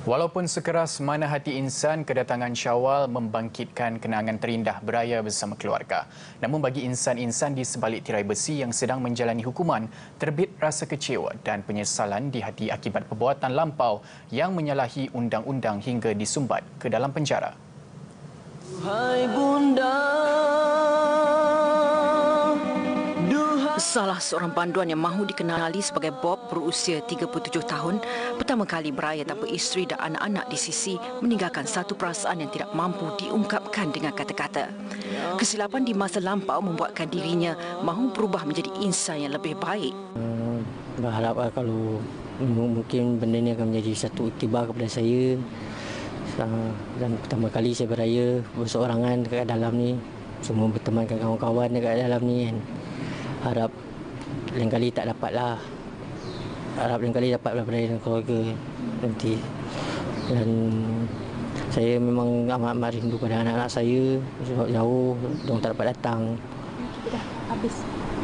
Walaupun sekeras mana hati insan, kedatangan Syawal membangkitkan kenangan terindah beraya bersama keluarga. Namun bagi insan-insan di sebalik tirai besi yang sedang menjalani hukuman, terbit rasa kecewa dan penyesalan di hati akibat perbuatan lampau yang menyalahi undang-undang hingga disumbat ke dalam penjara. Hai Bunda. Salah seorang banduan yang mahu dikenali sebagai Bob berusia 37 tahun pertama kali beraya tanpa isteri dan anak-anak di sisi meninggalkan satu perasaan yang tidak mampu diungkapkan dengan kata-kata. Kesilapan di masa lampau membuatkan dirinya mahu berubah menjadi insan yang lebih baik. Berharap kalau mungkin benda ini akan menjadi satu iktibar kepada saya. Dan pertama kali saya beraya berseorangan dekat dalam ni, semua bertemankan kawan-kawan dekat dalam ni kan. Harap lain kali tak dapatlah. Harap lain kali dapatlah berada dengan keluarga nanti. Dan saya memang amat rindu pada anak-anak saya sebab jauh, diorang tak dapat datang. Dah habis.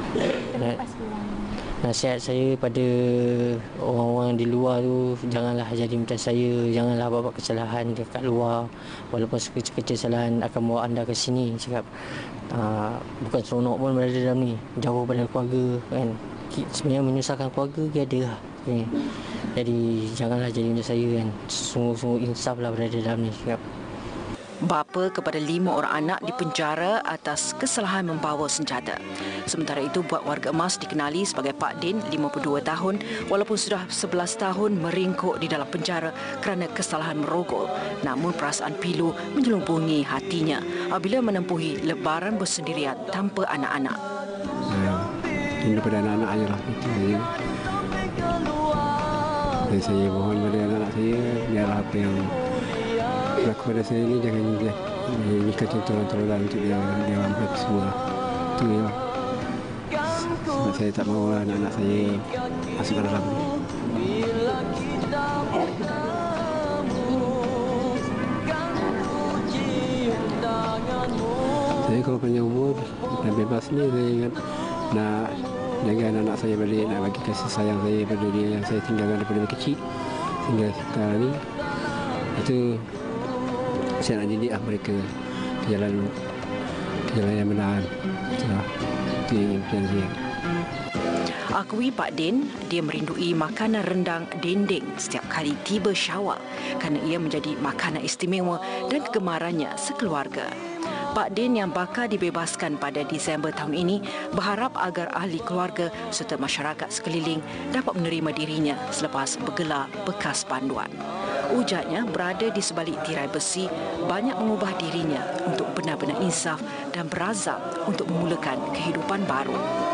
Nasihat saya pada orang-orang di luar tu, janganlah jadi macam saya, janganlah buat kesalahan dekat luar. Walaupun sekecil-kecil kesalahan akan bawa anda ke sini. Cakap bukan seronok pun berada dalam ni, jauh pada keluarga kan. Sebenarnya menyusahkan keluarga dia ada lah. Jadi janganlah jadi macam saya kan. Sungguh-sungguh insaflah berada dalam ni. Cakap. Bapa kepada 5 orang anak dipenjara atas kesalahan membawa senjata. Sementara itu, buat warga emas dikenali sebagai Pak Din, 52 tahun, walaupun sudah 11 tahun meringkuk di dalam penjara kerana kesalahan merogol. Namun perasaan pilu menyelubungi hatinya apabila menempuhi lebaran bersendirian tanpa anak-anak. Rindu pada anak-anak je lah. Itu saja. Dan saya mohon pada anak-anak saya, biarlah apa yang berlaku pada saya ini jangan jadikan contoh-contohan untuk dia ambil semua. Itu je lah. Sebab saya tak mahu anak-anak saya masuk ke dalam ni. Saya kalau panjang umur dan bebas ni, saya ingat nak jaga anak-anak saya balik, nak bagi kasih sayang saya pada dia yang saya tinggalkan daripada kecil hingga sekarang ni. Itu saya nak didik mereka ke jalan yang benar. Itu impian saya. Akui Pak Din, dia merindui makanan rendang dendeng setiap kali tiba Syawal kerana ia menjadi makanan istimewa dan kegemarannya sekeluarga. Pak Din yang bakal dibebaskan pada Disember tahun ini berharap agar ahli keluarga serta masyarakat sekeliling dapat menerima dirinya selepas bergelar bekas banduan. Ujarnya, berada di sebalik tirai besi banyak mengubah dirinya untuk benar-benar insaf dan berazam untuk memulakan kehidupan baru.